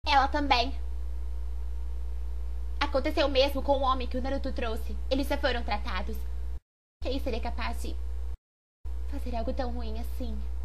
Ela também. Aconteceu o mesmo com o homem que o Naruto trouxe. Eles já foram tratados. Quem seria capaz de fazer algo tão ruim assim?